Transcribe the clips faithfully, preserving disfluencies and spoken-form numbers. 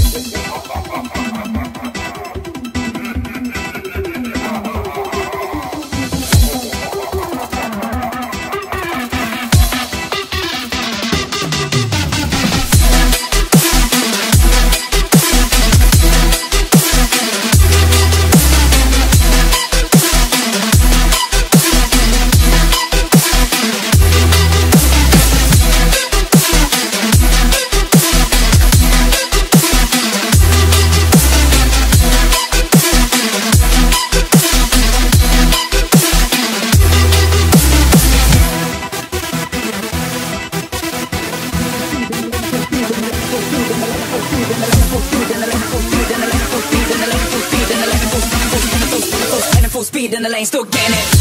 Speed in the lane, still getting it.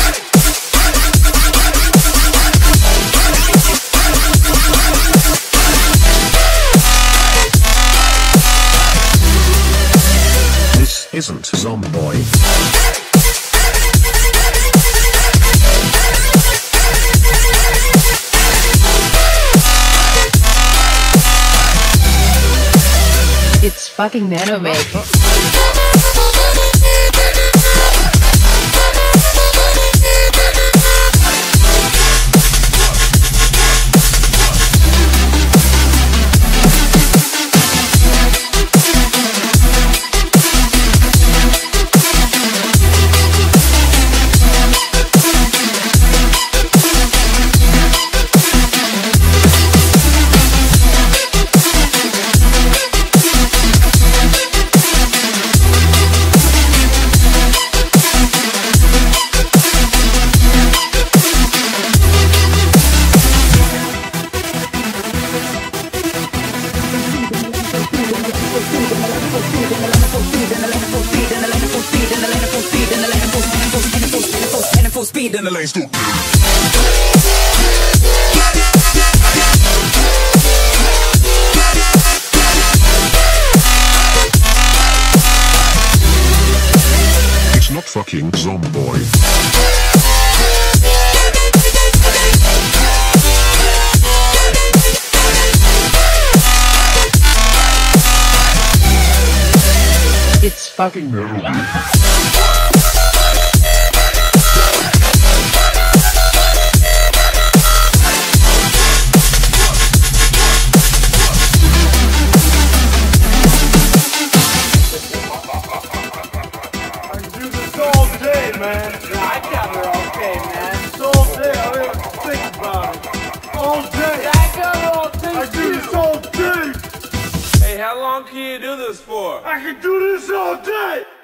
This isn't Zomboy. It's fucking Nanomake. Speed in the lane, still It's not fucking Zomboy. It's fucking Nanomake. Man. Yeah, I got her okay, man. It's all day. I don't even think about it. All day. Yeah, I got her all day. I do this all day. Hey, how long can you do this for? I can do this all day.